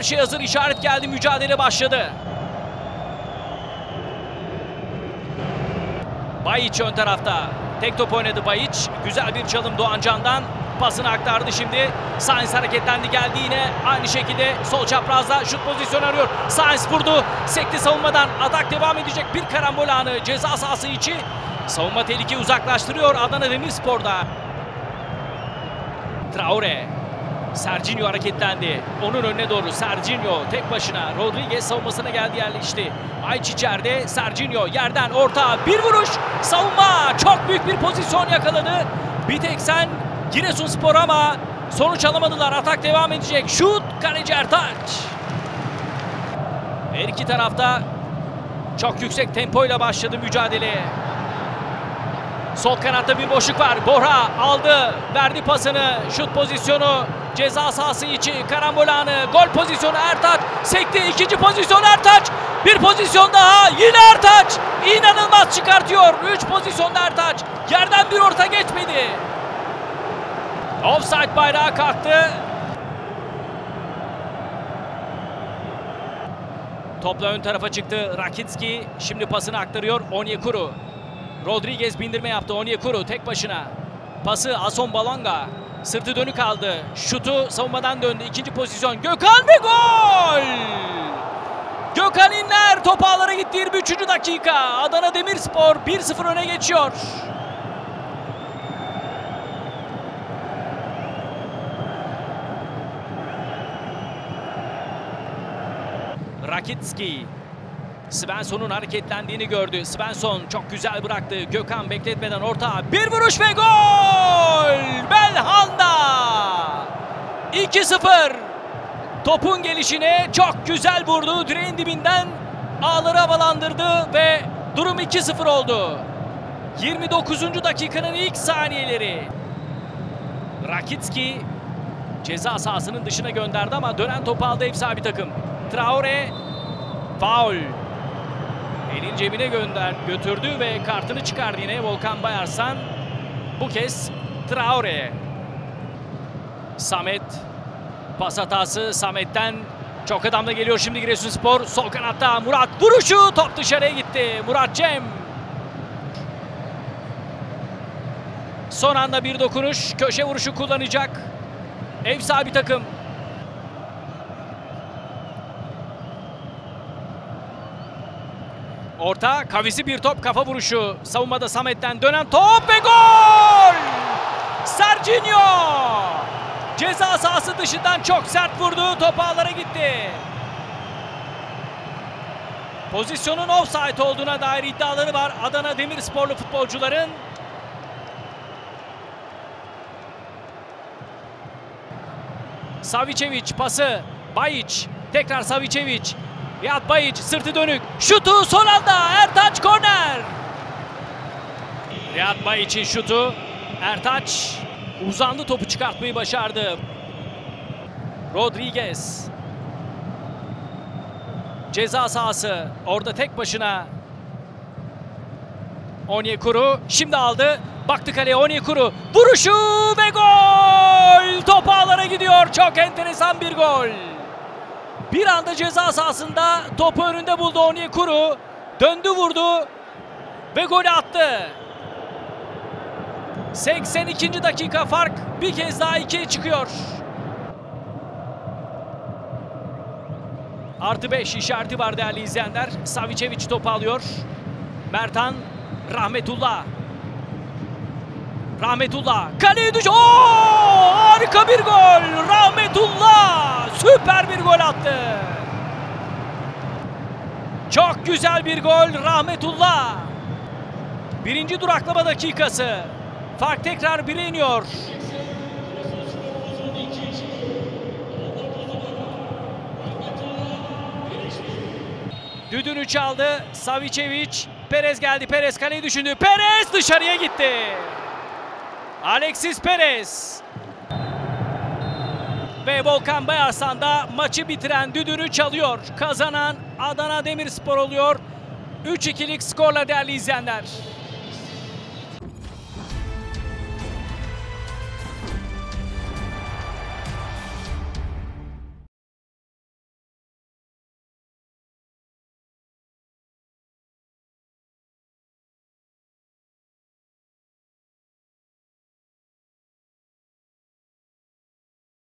Her şey hazır, işaret geldi, mücadele başladı. Bayiç ön tarafta. Tek top oynadı Bayiç. Güzel bir çalım Doğancan'dan. Pasını aktardı şimdi. Sainz hareketlendi, geldi yine. Aynı şekilde sol çaprazda şut pozisyonu arıyor. Sainz vurdu. Sekti savunmadan. Atak devam edecek. Bir karambol anı ceza sahası içi. Savunma tehlikeyi uzaklaştırıyor Adana Demirspor'da. Traore. Serginho hareketlendi. Onun önüne doğru Serginho tek başına. Rodriguez savunmasına geldi, yerleşti. Bayiç içeride. Serginho yerden orta. Bir vuruş. Savunma. Çok büyük bir pozisyon yakaladı. Bir tek sen Giresunspor ama sonuç alamadılar. Atak devam edecek. Şut. Kaleci Ertaç. Her iki tarafta çok yüksek tempoyla başladı mücadele. Sol kanatta bir boşluk var. Borha aldı. Verdi pasını. Şut pozisyonu. Ceza sahası içi. Karambol anı. Gol pozisyonu Ertaç. Sekti. İkinci pozisyon Ertaç. Bir pozisyon daha. Yine Ertaç. İnanılmaz çıkartıyor. 3 pozisyonda Ertaç. Yerden bir orta geçmedi. Offside bayrağı kalktı. Topla ön tarafa çıktı Rakitski. Şimdi pasını aktarıyor Onyekuru. Rodriguez bindirme yaptı. Onyekuru tek başına. Pası Ason Balanga. Sırtı dönük aldı. Şutu savunmadan döndü. İkinci pozisyon. Gökhan ve gol! Gökhan İnler top ağlara gitti. 23. dakika. Adana Demirspor 1-0 öne geçiyor. Rakitski. Svensson'un hareketlendiğini gördü. Svensson çok güzel bıraktı. Gökhan bekletmeden orta. Bir vuruş ve gol! Belhanda! 2-0. Topun gelişine çok güzel vurdu. Direğin dibinden ağları havalandırdı ve durum 2-0 oldu. 29. dakikanın ilk saniyeleri. Rakitski ceza sahasının dışına gönderdi ama dönen topu aldı ev sahibi takım. Traore faul. Elin cebine götürdü ve kartını çıkardı yine Volkan Bayarsan. Bu kez Traore. Samet. Pas hatası Samet'ten. Çok adamla geliyor şimdi Giresunspor. Sol kanatta Murat vuruşu. Top dışarıya gitti. Murat Cem. Son anda bir dokunuş. Köşe vuruşu kullanacak ev sahibi takım. Orta, kavisi bir top, kafa vuruşu. Savunmada Samet'ten dönen top ve gol! Serginho! Ceza sahası dışından çok sert vurdu. Top ağlara gitti. Pozisyonun offside olduğuna dair iddiaları var Adana Demirsporlu futbolcuların. Savicevic pası. Bayiç. Tekrar Savicevic. Riyad Bayiç sırtı dönük. Şutu son anda. Ertaç korner. Riyad Bayiç'in şutu. Ertaç uzandı, topu çıkartmayı başardı. Rodriguez. Ceza sahası. Orada tek başına. Onyekuru şimdi aldı. Baktı kaleye Onyekuru. Vuruşu ve gol! Top ağlara gidiyor. Çok enteresan bir gol. Bir anda ceza sahasında topu önünde buldu Onyekuru. Döndü vurdu ve golü attı. 82. dakika, fark bir kez daha 2'ye çıkıyor. +5 işareti var değerli izleyenler. Savicevic topu alıyor. Mertan, Rahmetullah. Rahmetullah kaleye düş. Harika bir gol. Rahmetullah süper bir gol attı. Çok güzel bir gol Rahmetullah. Birinci duraklama dakikası. Fark tekrar 1'e iniyor. Düdüğünü çaldı. Savicevic. Perez geldi. Perez kaleyi düşündü. Perez dışarıya gitti. Alexis Perez. Ve Volkan Bayarsan da maçı bitiren düdüğünü çalıyor. Kazanan Adana Demirspor oluyor. 3-2'lik skorla değerli izleyenler.